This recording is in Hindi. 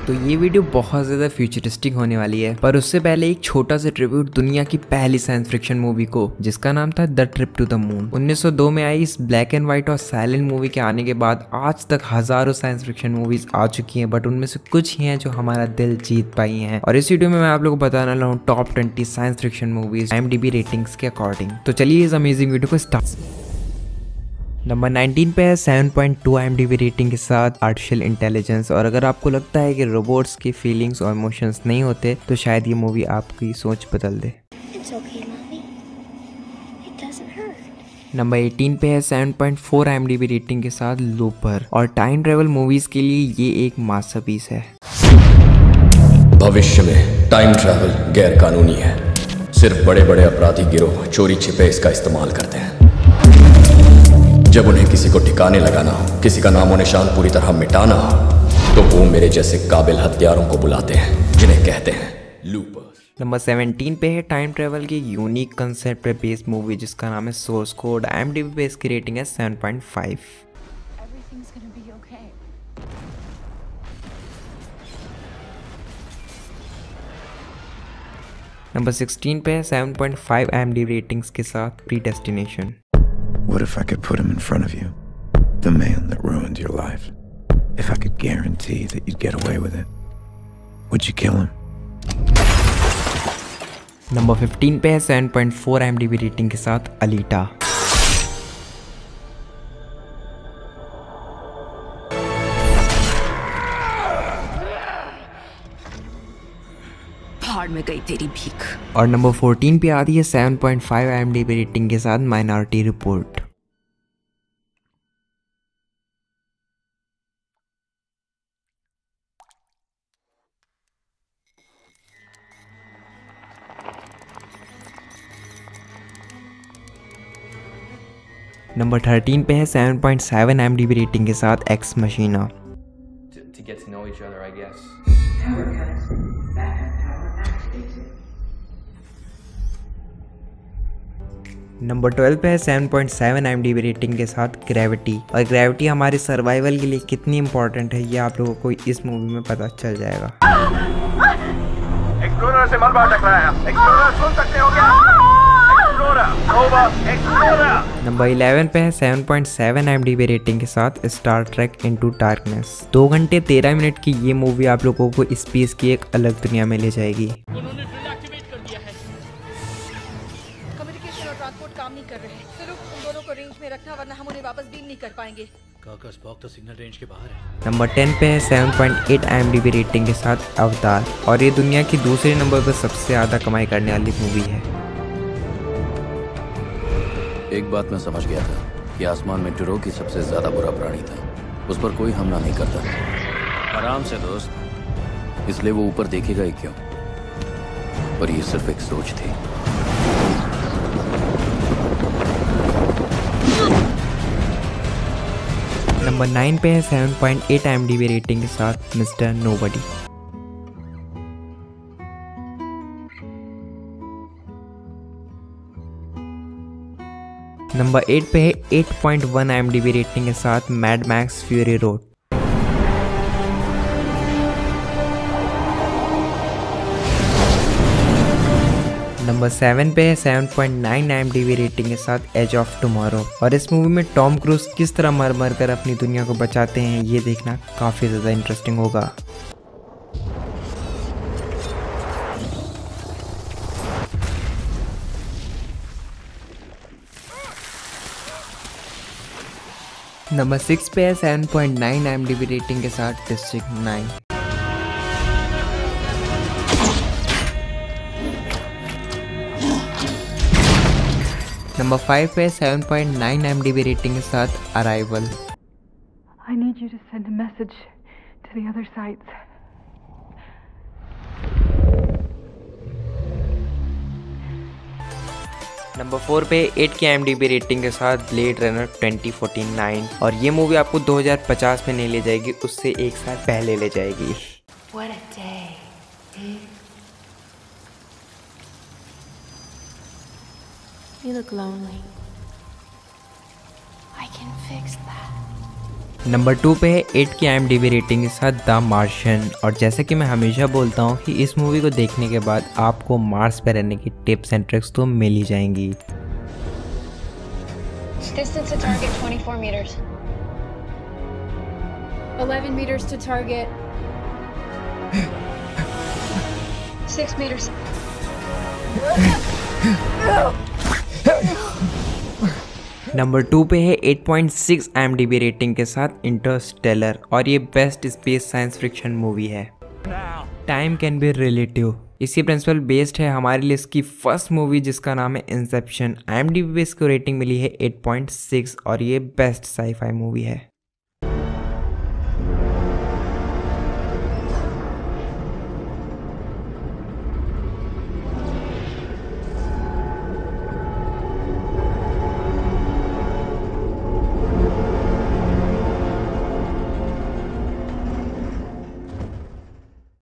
तो ये वीडियो बहुत ज़्यादा फ्यूचरिस्टिक होने वाली है, पर उससे पहले एक छोटा सा ट्रिब्यूट दुनिया की पहली साइंस फिक्शन मूवी को, जिसका नाम था the trip to the moon. 1902 में आई इस ब्लैक एंड व्हाइट और साइलेंट मूवी के आने के बाद आज तक हजारों साइंस फिक्शन मूवीज आ चुकी हैं, बट उनमें से कुछ ही हैं जो हमारा दिल जीत पाई हैं। और इस वीडियो में मैं आप लोगों को बताने वाला हूँ top 20 science fiction movies IMDb ratings के अकॉर्डिंग। तो चलिए इस अमेजिंग वीडियो को स्टार्ट। नंबर 19 पे है 7.2 IMDb रेटिंग के साथ आर्टिफिशियल इंटेलिजेंस। और अगर आपको लगता है कि रोबोट्स की फीलिंग्स और इमोशंस नहीं होते तो शायद ये मूवी आपकी सोच बदल दे। नंबर 18 पे है 7.4 IMDb रेटिंग के साथ लूपर। और टाइम ट्रेवल मूवीज के लिए ये एक मास्टरपीस है। भविष्य में टाइम ट्रैवल गैर कानूनी है। सिर्फ बड़े बड़े अपराधी गिरोह चोरी छिपे इसका इस्तेमाल करते हैं। जब उन्हें किसी को ठिकाने लगाना हो, किसी का नामो निशान पूरी तरह मिटाना हो, तो वो मेरे जैसे काबिल हत्यारों को बुलाते हैं, जिन्हें कहते हैं लूपर्स। नंबर 17 पे है टाइम ट्रेवल की यूनिक कंसेप्ट पे बेस्ड मूवी जिसका नाम है सोर्स कोड। IMDb पे इसकी रेटिंग है 7.5। नंबर 16 पे है 7.5 IMDb रेटिंग्स के साथ Predestination. What if I could put him in front of you? The man that ruined your life. If I could guarantee that you'd get away with it, would you kill him? Number 15 पे है 7.4 IMDb रेटिंग के साथ अलीटा। भाड़ में गई तेरी भीख। और नंबर 14 पे आती है 7.5 IMDb रेटिंग के साथ माइनॉरिटी रिपोर्ट। नंबर 13 पे है 7.7 IMDb रेटिंग के साथ एक्स मशीना। नंबर 12 पे है 7.7 IMDb रेटिंग के साथ ग्रेविटी। और ग्रेविटी हमारे सर्वाइवल के लिए कितनी इंपॉर्टेंट है ये आप लोगों को इस मूवी में पता चल जाएगा। एक्सप्लोरर से मलबा टकराया। एक्सप्लोरर सुन सकते हो क्या? नंबर 11 पे है 7.7 IMDb रेटिंग के साथ स्टार ट्रेक इनटू डार्कनेस। 2 घंटे 13 मिनट की ये मूवी आप लोगों को स्पेस की एक अलग दुनिया में ले जाएगी। उन्होंने ड्रिल एक्टिवेट कर दिया है। कम्युनिकेशन और ट्रांसपोर्ट काम नहीं कर रहे हैं। सिर्फ उन दोनों को रेंज में रखना, वरना हम उन्हें वापस बीम नहीं कर पाएंगे। स्पॉक तो सिग्नल रेंज के बाहर है। नंबर 10 पे है 7.8 IMDb रेटिंग के साथ अवतार। और ये दुनिया की दूसरे नंबर पर सबसे ज़्यादा कमाई करने वाली मूवी है। एक बात मैं समझ गया था कि आसमान में टुरो की सबसे ज्यादा बुरा प्राणी था। उस पर कोई हमला नहीं करता। आराम से दोस्त, इसलिए वो ऊपर देखेगा ही क्यों? पर ये सिर्फ एक सोच थी। नंबर 9 पे है 7.8 IMDb रेटिंग के साथ मिस्टर नोबडी। नंबर 8 पे है 8.1 IMDb रेटिंग के साथ Mad Max Fury Road. Number 7 पे है 7.9 IMDb रेटिंग के साथ एज ऑफ टुमारो। और इस मूवी में टॉम क्रूज किस तरह मर मर कर अपनी दुनिया को बचाते हैं ये देखना काफ़ी ज़्यादा इंटरेस्टिंग होगा। नंबर 6 पे है 7.9 IMDb रेटिंग के साथ डिस्ट्रिक्ट 9। नंबर 5 पे 7.9 IMDb रेटिंग के साथ Arrival. I need you to send a message to the other sites. Number 4 पे 8 की IMDb रेटिंग के साथ ब्लेड रनर 2049। और ये मूवी आपको 2050 में नहीं ले जाएगी, उससे एक साल पहले ले जाएगी। What a day. You look lonely. I can fix that. Number 2 पे है 8 की IMDb रेटिंग के साथ द मार्शियन। और जैसे कि मैं हमेशा बोलता हूँ कि इस मूवी को देखने के बाद आपको मार्स पे रहने की टिप्स एंड ट्रिक्स तो मिल ही जाएंगी। Distance to target 24 meters. 11 meters to target. 6 meters. Number 2 पे है 8.6 IMDb रेटिंग के साथ इंटरस्टेलर। और ये best space science fiction movie है। टाइम कैन बी रिलेटिव, इसी प्रिंसिपल बेस्ड है हमारी लिस्ट की फर्स्ट मूवी जिसका नाम है इंसेप्शन। IMDb पे इसको रेटिंग मिली है 8.6 और ये बेस्ट साईफाई मूवी है।